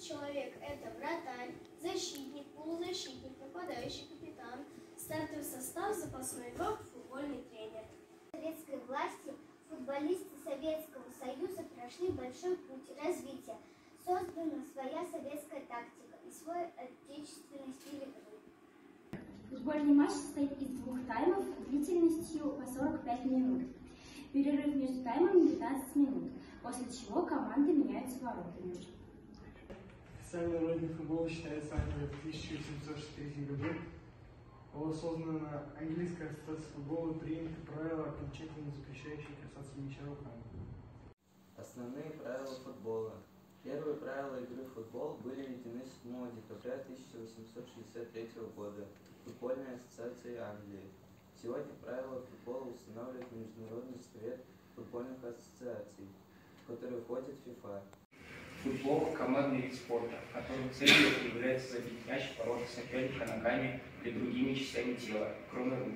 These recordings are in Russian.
человек – это вратарь, защитник, полузащитник, нападающий, капитан, стартовый состав, запасной игрок, футбольный тренер. В советской власти футболисты Советского Союза прошли большой путь развития. Создана своя советская тактика и свой отечественный стиль игры. Футбольный матч состоит из 2 таймов длительностью по 45 минут. Перерыв между таймами 15 минут, после чего команды меняются воротами. Официальной родиной футбола считается Англия. В 1863 году была создана английская ассоциация футбола, приняты правила, окончательно запрещающие касаться мяча руками. Основные правила футбола. Первые правила игры в футбол были введены 7 декабря 1863 года Футбольной ассоциацией Англии. Сегодня правила футбола устанавливает Международный совет футбольных ассоциаций, в который входит ФИФА. Футбол – командный вид спорта, в котором целью является забить мяч в ворота соперника ногами или другими частями тела, кроме рук,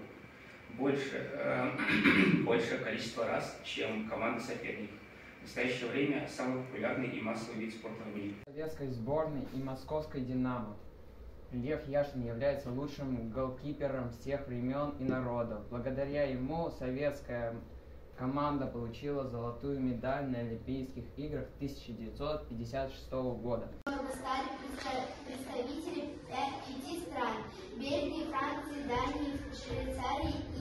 большее количество раз, чем команда соперника. В настоящее время самый популярный и массовый вид спорта в мире. Советской сборной и московской «Динамо». Лев Яшин является лучшим голкипером всех времен и народов. Благодаря ему советская команда получила золотую медаль на Олимпийских играх 1956 года. Стали представители 5 стран – Бельгии, Франции, Дании, Швейцарии